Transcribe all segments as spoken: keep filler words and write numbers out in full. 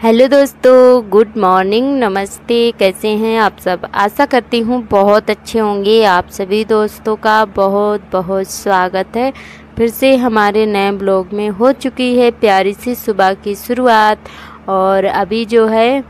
Hello दोस्तों, good morning, नमस्ते। कैसे हैं आप सब? आशा करती हूँ बहुत अच्छे होंगे। आप सभी दोस्तों का बहुत बहुत स्वागत है। फिर से हमारे नए ब्लॉग में हो चुकी है प्यारी सी सुबह की शुरुआत। और अभी जो है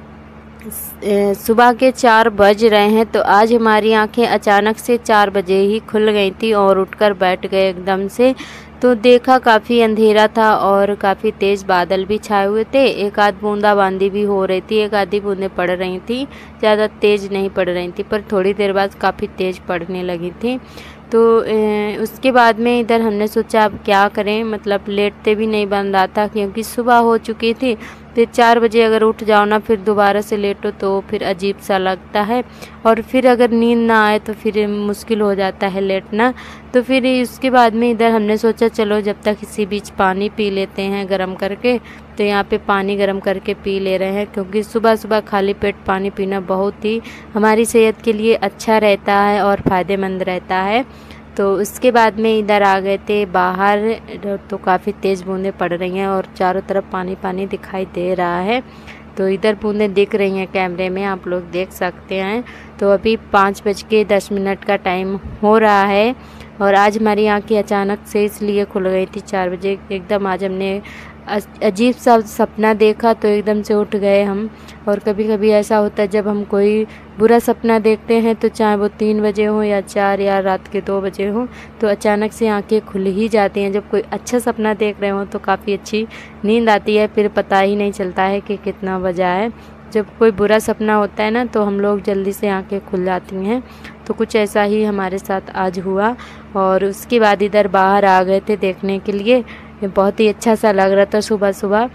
सुबह के चार बज रहे हैं। तो आज हमारी आंखें अचानक से चार बजे ही खुल गई थी और उठकर बैठ गए एकदम से। तो देखा काफ़ी अंधेरा था और काफ़ी तेज़ बादल भी छाए हुए थे। एक आध बूंदाबांदी भी हो रही थी, एक आधी बूंदें पड़ रही थी, ज़्यादा तेज़ नहीं पड़ रही थी, पर थोड़ी देर बाद काफ़ी तेज़ पड़ने लगी थी। तो उसके बाद में इधर हमने सोचा अब क्या करें, मतलब लेटते भी नहीं बन रहा था क्योंकि सुबह हो चुकी थी। फिर चार बजे अगर उठ जाओ ना, फिर दोबारा से लेटो तो फिर अजीब सा लगता है, और फिर अगर नींद ना आए तो फिर मुश्किल हो जाता है लेटना। तो फिर उसके बाद में इधर हमने सोचा चलो जब तक इसी बीच पानी पी लेते हैं गरम करके। तो यहाँ पे पानी गरम करके पी ले रहे हैं क्योंकि सुबह सुबह खाली पेट पानी पीना बहुत ही हमारी सेहत के लिए अच्छा रहता है और फ़ायदेमंद रहता है। तो उसके बाद में इधर आ गए थे बाहर, तो काफ़ी तेज़ बूंदें पड़ रही हैं और चारों तरफ पानी पानी दिखाई दे रहा है। तो इधर बूंदें दिख रही हैं कैमरे में, आप लोग देख सकते हैं। तो अभी पाँच बज के दस मिनट का टाइम हो रहा है और आज हमारी आँखें अचानक से इसलिए खुल गई थी चार बजे एकदम। आज हमने अजीब सा सपना देखा तो एकदम से उठ गए हम। और कभी कभी ऐसा होता है जब हम कोई बुरा सपना देखते हैं तो चाहे वो तीन बजे हो या चार या रात के दो बजे हो, तो अचानक से आंखें खुल ही जाती हैं। जब कोई अच्छा सपना देख रहे हो तो काफ़ी अच्छी नींद आती है, फिर पता ही नहीं चलता है कि कितना बजा है। जब कोई बुरा सपना होता है ना तो हम लोग जल्दी से आंखें खुल जाती हैं। तो कुछ ऐसा ही हमारे साथ आज हुआ। और उसके बाद इधर बाहर आ गए थे देखने के लिए, बहुत ही अच्छा सा लग रहा था सुबह सुबह।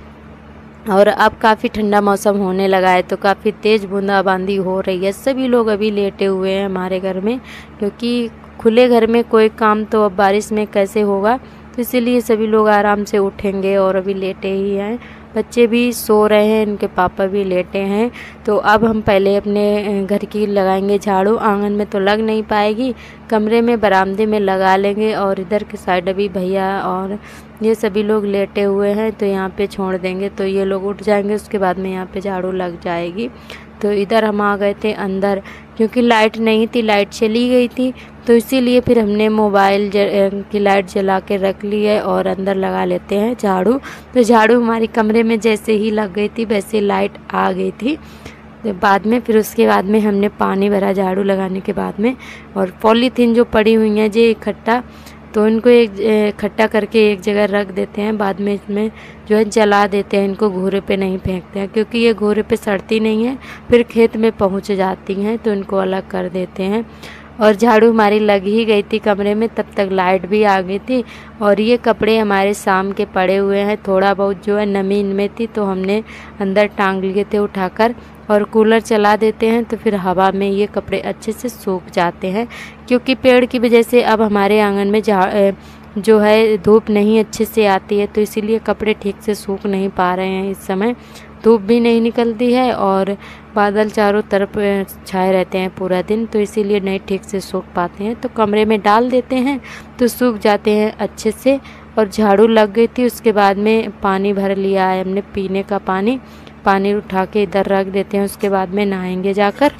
और अब काफ़ी ठंडा मौसम होने लगा है तो काफ़ी तेज़ बूंदाबांदी हो रही है। सभी लोग अभी लेटे हुए हैं हमारे घर में, क्योंकि खुले घर में कोई काम तो अब बारिश में कैसे होगा, तो इसीलिए सभी लोग आराम से उठेंगे और अभी लेटे ही हैं। बच्चे भी सो रहे हैं, इनके पापा भी लेटे हैं। तो अब हम पहले अपने घर की लगाएंगे झाड़ू। आंगन में तो लग नहीं पाएगी, कमरे में बरामदे में लगा लेंगे। और इधर के साइड अभी भैया और ये सभी लोग लेटे हुए हैं तो यहाँ पे छोड़ देंगे, तो ये लोग उठ जाएंगे, उसके बाद में यहाँ पे झाड़ू लग जाएगी। तो इधर हम आ गए थे अंदर क्योंकि लाइट नहीं थी, लाइट चली गई थी। तो इसीलिए फिर हमने मोबाइल की लाइट जला के रख ली है और अंदर लगा लेते हैं झाड़ू। तो झाड़ू हमारे कमरे में जैसे ही लग गई थी वैसे लाइट आ गई थी। तो बाद में फिर उसके बाद में हमने पानी भरा झाड़ू लगाने के बाद में। और पॉलीथीन जो पड़ी हुई हैं जे इकट्ठा, तो इनको एक इकट्ठा करके एक जगह रख देते हैं, बाद में इसमें जो है जला देते हैं। इनको घूरे पे नहीं फेंकते हैं क्योंकि ये घूरे पे सड़ती नहीं है, फिर खेत में पहुंच जाती हैं, तो इनको अलग कर देते हैं। और झाड़ू हमारी लग ही गई थी कमरे में, तब तक लाइट भी आ गई थी। और ये कपड़े हमारे शाम के पड़े हुए हैं, थोड़ा बहुत जो है नमी इनमें थी तो हमने अंदर टांग लिए थे उठाकर। और कूलर चला देते हैं तो फिर हवा में ये कपड़े अच्छे से सूख जाते हैं, क्योंकि पेड़ की वजह से अब हमारे आंगन में झा जो है धूप नहीं अच्छे से आती है, तो इसीलिए कपड़े ठीक से सूख नहीं पा रहे हैं इस समय। धूप भी नहीं निकलती है और बादल चारों तरफ छाए रहते हैं पूरा दिन, तो इसीलिए नहीं ठीक से सूख पाते हैं। तो कमरे में डाल देते हैं तो सूख जाते हैं अच्छे से। और झाड़ू लग गई थी, उसके बाद में पानी भर लिया है हमने पीने का पानी। पानी उठा के इधर रख देते हैं, उसके बाद में नहाएंगे जाकर।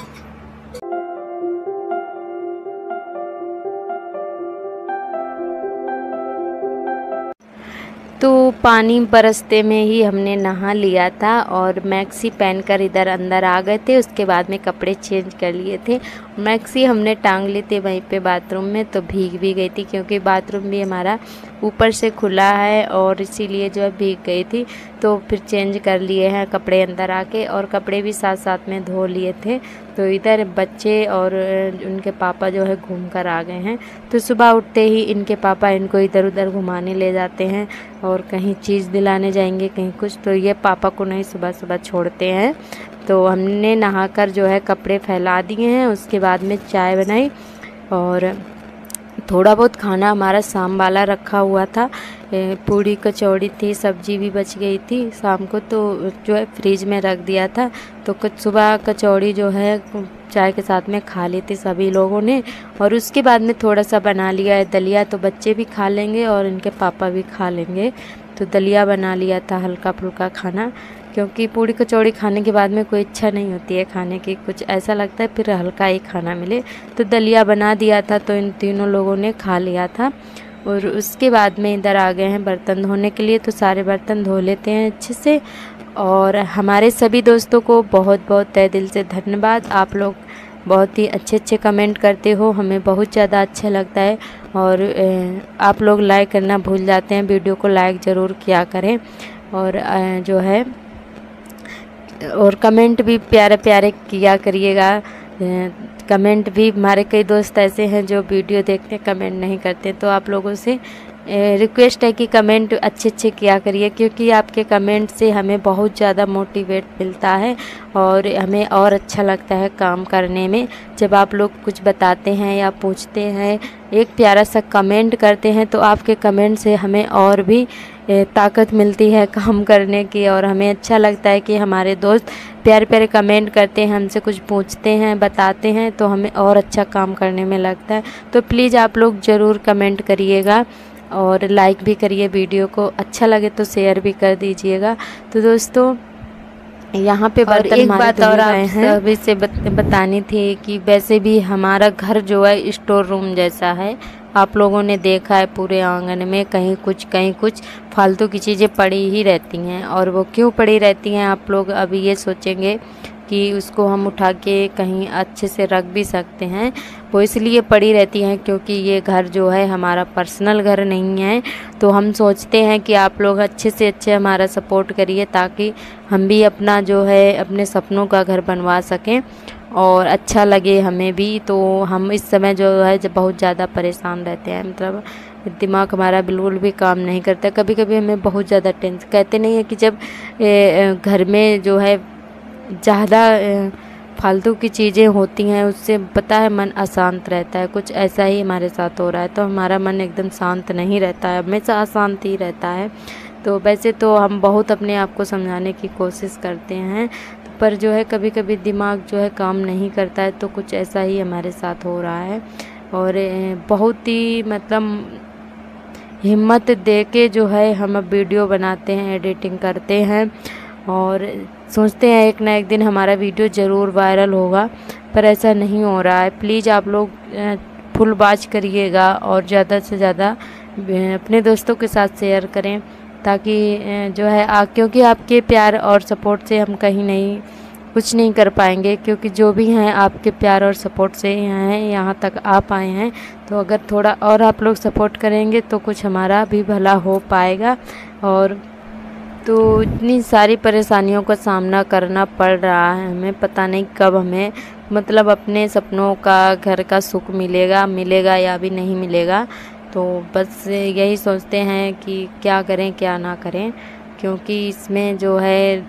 तो पानी बरसते में ही हमने नहा लिया था और मैक्सी पहनकर इधर अंदर आ गए थे। उसके बाद में कपड़े चेंज कर लिए थे। मैक्सी हमने टांग ली थी वहीं पे बाथरूम में, तो भीग भी गई थी क्योंकि बाथरूम भी हमारा ऊपर से खुला है और इसीलिए जो है भीग गई थी। तो फिर चेंज कर लिए हैं कपड़े अंदर आके, और कपड़े भी साथ साथ में धो लिए थे। तो इधर बच्चे और उनके पापा जो है घूम कर आ गए हैं। तो सुबह उठते ही इनके पापा इनको इधर उधर घुमाने ले जाते हैं और कहीं चीज़ दिलाने जाएंगे कहीं कुछ, तो ये पापा को नहीं सुबह सुबह छोड़ते हैं। तो हमने नहाकर जो है कपड़े फैला दिए हैं, उसके बाद में चाय बनाई और थोड़ा बहुत खाना हमारा शाम वाला रखा हुआ था। पूड़ी कचौड़ी थी, सब्जी भी बच गई थी शाम को, तो जो है फ्रिज में रख दिया था। तो कुछ सुबह कचौड़ी जो है चाय के साथ में खा ली थी सभी लोगों ने। और उसके बाद में थोड़ा सा बना लिया है दलिया, तो बच्चे भी खा लेंगे और इनके पापा भी खा लेंगे। तो दलिया बना लिया था हल्का फुल्का खाना, क्योंकि पूड़ी कचौड़ी खाने के बाद में कोई इच्छा नहीं होती है खाने की, कुछ ऐसा लगता है फिर हल्का ही खाना मिले। तो दलिया बना दिया था तो इन तीनों लोगों ने खा लिया था। और उसके बाद में इधर आ गए हैं बर्तन धोने के लिए, तो सारे बर्तन धो लेते हैं अच्छे से। और हमारे सभी दोस्तों को बहुत बहुत तहे दिल से धन्यवाद। आप लोग बहुत ही अच्छे अच्छे कमेंट करते हो, हमें बहुत ज़्यादा अच्छा लगता है। और आप लोग लाइक करना भूल जाते हैं, वीडियो को लाइक ज़रूर किया करें। और जो है और कमेंट भी प्यारे प्यारे किया करिएगा। कमेंट भी, हमारे कई दोस्त ऐसे हैं जो वीडियो देखते हैं कमेंट नहीं करते, तो आप लोगों से रिक्वेस्ट है कि कमेंट अच्छे अच्छे किया करिए, क्योंकि आपके कमेंट से हमें बहुत ज़्यादा मोटिवेट मिलता है और हमें और अच्छा लगता है काम करने में। जब आप लोग कुछ बताते हैं या पूछते हैं, एक प्यारा सा कमेंट करते हैं, तो आपके कमेंट से हमें और भी ताकत मिलती है काम करने की। और हमें अच्छा लगता है कि हमारे दोस्त प्यारे प्यारे कमेंट करते हैं, हमसे कुछ पूछते हैं, बताते हैं, तो हमें और अच्छा काम करने में लगता है। तो प्लीज़ आप लोग ज़रूर कमेंट करिएगा और लाइक भी करिए वीडियो को, अच्छा लगे तो शेयर भी कर दीजिएगा। तो दोस्तों यहाँ पे बर्तन, एक बात और आप सभी से बतानी थी कि वैसे भी हमारा घर जो है स्टोर रूम जैसा है। आप लोगों ने देखा है पूरे आंगन में कहीं कुछ कहीं कुछ फालतू की चीज़ें पड़ी ही रहती हैं। और वो क्यों पड़ी रहती हैं, आप लोग अभी ये सोचेंगे कि उसको हम उठा के कहीं अच्छे से रख भी सकते हैं। वो इसलिए पड़ी रहती हैं क्योंकि ये घर जो है हमारा पर्सनल घर नहीं है। तो हम सोचते हैं कि आप लोग अच्छे से अच्छे हमारा सपोर्ट करिए, ताकि हम भी अपना जो है अपने सपनों का घर बनवा सकें और अच्छा लगे हमें भी। तो हम इस समय जो है जब बहुत ज़्यादा परेशान रहते हैं, मतलब दिमाग हमारा बिल्कुल भी काम नहीं करता। कभी कभी हमें बहुत ज़्यादा टेंशन, कहते नहीं है कि जब घर में जो है ज़्यादा फालतू की चीज़ें होती हैं उससे पता है मन अशांत रहता है। कुछ ऐसा ही हमारे साथ हो रहा है, तो हमारा मन एकदम शांत नहीं रहता है, हमेशा अशांत ही रहता है। तो वैसे तो हम बहुत अपने आप को समझाने की कोशिश करते हैं, पर जो है कभी कभी दिमाग जो है काम नहीं करता है, तो कुछ ऐसा ही हमारे साथ हो रहा है। और बहुत ही मतलब हिम्मत दे के जो है हम अब वीडियो बनाते हैं, एडिटिंग करते हैं और सोचते हैं एक ना एक दिन हमारा वीडियो ज़रूर वायरल होगा, पर ऐसा नहीं हो रहा है। प्लीज़ आप लोग फुल वॉच करिएगा और ज़्यादा से ज़्यादा अपने दोस्तों के साथ शेयर करें, ताकि जो है आ, क्योंकि आपके प्यार और सपोर्ट से हम कहीं नहीं कुछ नहीं कर पाएंगे, क्योंकि जो भी हैं आपके प्यार और सपोर्ट से हैं यहाँ तक आ पाए हैं। तो अगर थोड़ा और आप लोग सपोर्ट करेंगे तो कुछ हमारा भी भला हो पाएगा। और तो इतनी सारी परेशानियों का सामना करना पड़ रहा है हमें, पता नहीं कब हमें मतलब अपने सपनों का घर का सुख मिलेगा मिलेगा या भी नहीं मिलेगा। तो बस यही सोचते हैं कि क्या करें क्या ना करें, क्योंकि इसमें जो है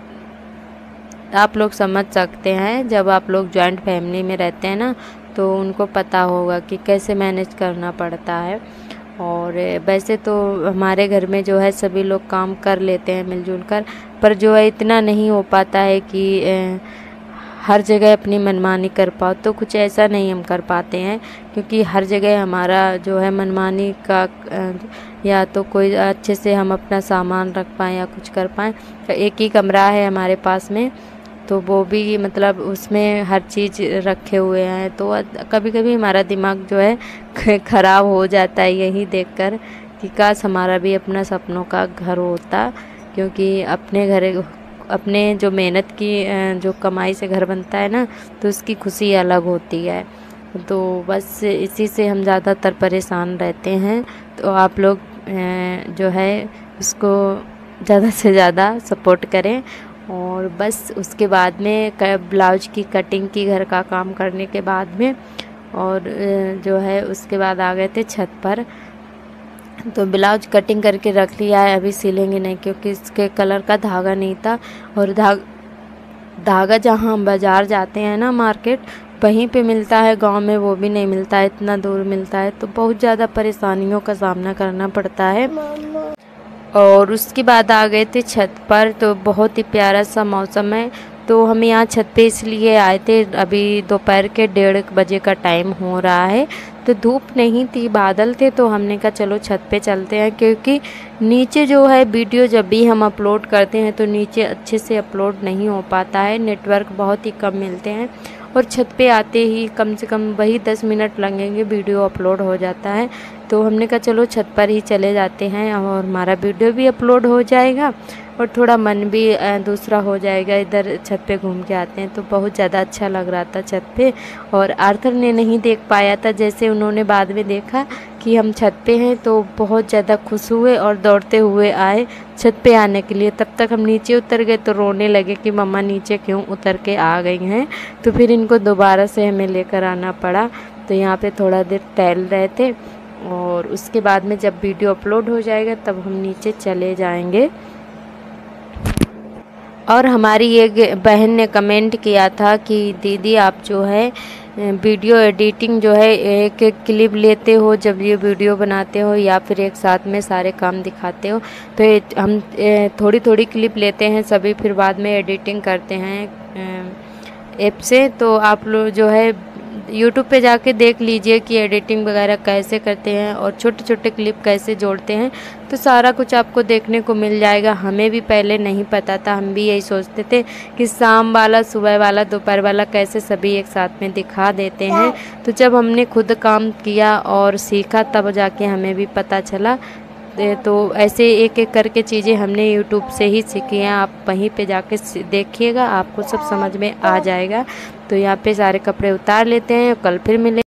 आप लोग समझ सकते हैं, जब आप लोग जॉइंट फैमिली में रहते हैं ना तो उनको पता होगा कि कैसे मैनेज करना पड़ता है। और वैसे तो हमारे घर में जो है सभी लोग काम कर लेते हैं मिलजुल कर, पर जो है इतना नहीं हो पाता है कि हर जगह अपनी मनमानी कर पाओ। तो कुछ ऐसा नहीं हम कर पाते हैं, क्योंकि हर जगह हमारा जो है मनमानी का या तो कोई अच्छे से हम अपना सामान रख पाएँ या कुछ कर पाएँ। एक ही कमरा है हमारे पास में, तो वो भी मतलब उसमें हर चीज़ रखे हुए हैं। तो कभी कभी हमारा दिमाग जो है ख़राब हो जाता है यही देखकर कि काश हमारा भी अपना सपनों का घर होता, क्योंकि अपने घर अपने जो मेहनत की जो कमाई से घर बनता है ना, तो उसकी खुशी अलग होती है। तो बस इसी से हम ज़्यादातर परेशान रहते हैं। तो आप लोग जो है उसको ज़्यादा से ज़्यादा सपोर्ट करें। और बस उसके बाद में ब्लाउज की कटिंग की घर का काम करने के बाद में, और जो है उसके बाद आ गए थे छत पर। तो ब्लाउज कटिंग करके रख लिया है, अभी सिलेंगे नहीं क्योंकि इसके कलर का धागा नहीं था। और धाग धागा जहाँ हम बाज़ार जाते हैं ना मार्केट, वहीं पे मिलता है, गांव में वो भी नहीं मिलता है, इतना दूर मिलता है। तो बहुत ज़्यादा परेशानियों का सामना करना पड़ता है। और उसके बाद आ गए थे छत पर, तो बहुत ही प्यारा सा मौसम है। तो हम यहाँ छत पे इसलिए आए थे, अभी दोपहर के डेढ़ बजे का टाइम हो रहा है। तो धूप नहीं थी, बादल थे, तो हमने कहा चलो छत पे चलते हैं, क्योंकि नीचे जो है वीडियो जब भी हम अपलोड करते हैं तो नीचे अच्छे से अपलोड नहीं हो पाता है, नेटवर्क बहुत ही कम मिलते हैं, और छत पे आते ही कम से कम वही दस मिनट लगेंगे, वीडियो अपलोड हो जाता है। तो हमने कहा चलो छत पर ही चले जाते हैं और हमारा वीडियो भी अपलोड हो जाएगा और थोड़ा मन भी दूसरा हो जाएगा। इधर छत पे घूम के आते हैं। तो बहुत ज़्यादा अच्छा लग रहा था छत पे, और आर्थर ने नहीं देख पाया था, जैसे उन्होंने बाद में देखा कि हम छत पे हैं तो बहुत ज़्यादा खुश हुए और दौड़ते हुए आए छत पे आने के लिए। तब तक हम नीचे उतर गए तो रोने लगे कि मम्मा नीचे क्यों उतर के आ गई हैं। तो फिर इनको दोबारा से हमें लेकर आना पड़ा। तो यहाँ पे थोड़ा देर टहल रहे थे, और उसके बाद में जब वीडियो अपलोड हो जाएगा तब हम नीचे चले जाएंगे। और हमारी एक बहन ने कमेंट किया था कि दीदी आप जो है वीडियो एडिटिंग जो है एक एक क्लिप लेते हो जब ये वीडियो बनाते हो, या फिर एक साथ में सारे काम दिखाते हो। तो हम थोड़ी थोड़ी क्लिप लेते हैं सभी, फिर बाद में एडिटिंग करते हैं ऐप से। तो आप लोग जो है यूट्यूब पे जाके देख लीजिए कि एडिटिंग वगैरह कैसे करते हैं और छोटे छोटे क्लिप कैसे जोड़ते हैं, तो सारा कुछ आपको देखने को मिल जाएगा। हमें भी पहले नहीं पता था, हम भी यही सोचते थे कि शाम वाला, सुबह वाला, दोपहर वाला कैसे सभी एक साथ में दिखा देते हैं। तो जब हमने खुद काम किया और सीखा तब जाके हमें भी पता चला। तो ऐसे एक एक करके चीज़ें हमने यूट्यूब से ही सीखी हैं। आप वहीं पे जाके देखिएगा, आपको सब समझ में आ जाएगा। तो यहाँ पे सारे कपड़े उतार लेते हैं, कल फिर मिले।